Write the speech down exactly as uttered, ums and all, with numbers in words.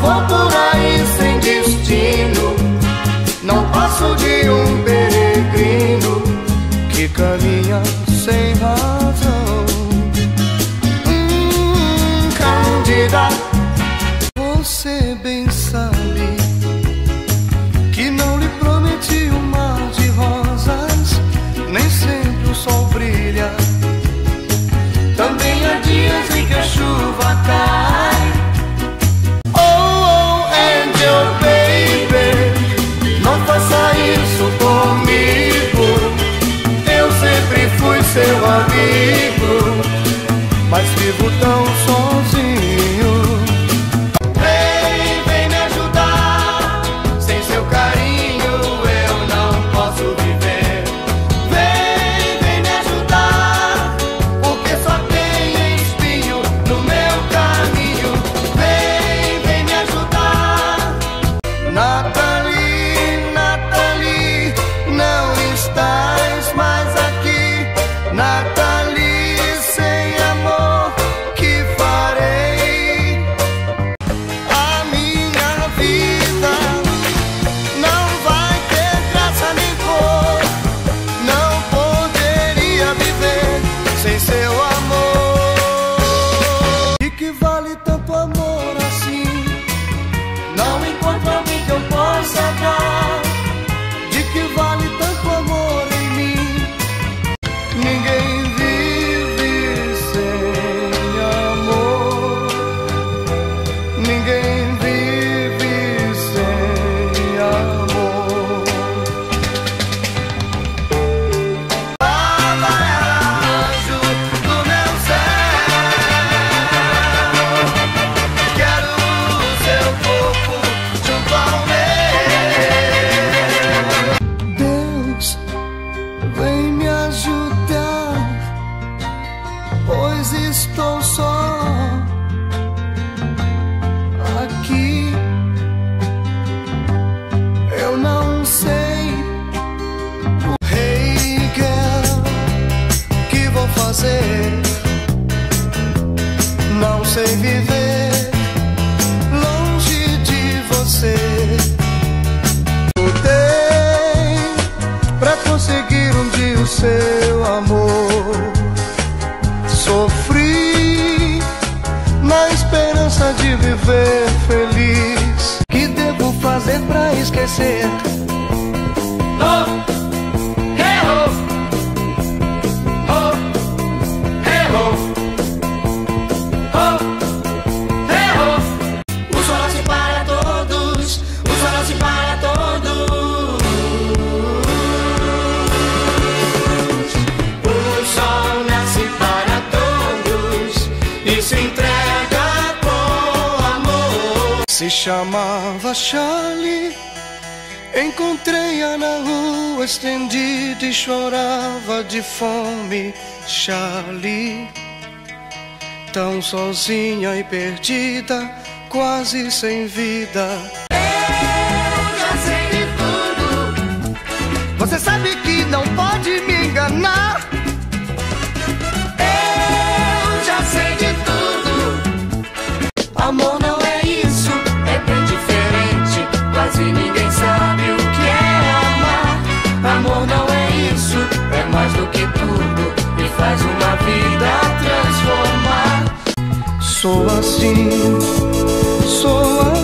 vou por aí sem destino, não passo de um peregrino que caminha sem razão. Hum, Cândida, você bem sabe que não lhe prometi um mar de rosas, nem sempre o sol brilha. Também há dias em que a chuva cai. Oh, oh, angel baby, não faça isso comigo. Eu sempre fui seu amigo, mas vivo tão sozinho. Vem, vem me ajudar, sem seu carinho eu não posso viver. Vem, vem me ajudar, porque só tem espinho no meu caminho. Vem, vem me ajudar. Nathalie, Nathalie, não estás mais aqui. Nathalie, sem amor, que farei? A minha vida não vai ter graça nem cor. Não poderia viver sem seu amor. E que vale tanto amor assim? Não encontro alguém que eu possa dar. De que vale tanto amor em mim? Ninguém vive sem amor. Ninguém vive sem amor. Baba é anjo do meu céu. Quero o seu corpo junto ao meu. Deus, vem me ajudar, pois estou só aqui. Eu não sei, hey girl, que vou fazer? Não sei viver longe de você. Lutei pra conseguir um dia o seu amor. Sofri na esperança de viver feliz. Que devo fazer pra esquecer? Oh, hey, oh. Oh, hey, oh. Oh, hey, oh. O sol nasce para todos, o sol nasce para todos. O sol nasce para todos e se entrega com amor. Se chamava Charlie, encontrei-a na rua estendida e chorava de fome. Charlie, tão sozinha e perdida, quase sem vida. Eu já sei de tudo. Você sabe que não pode me enganar. Eu já sei de tudo. Amor não é isso, é bem diferente. Quase ninguém sabe o que é amar. Amor não é isso, é mais do que tudo e faz uma vida transformar. Sou assim, sou assim.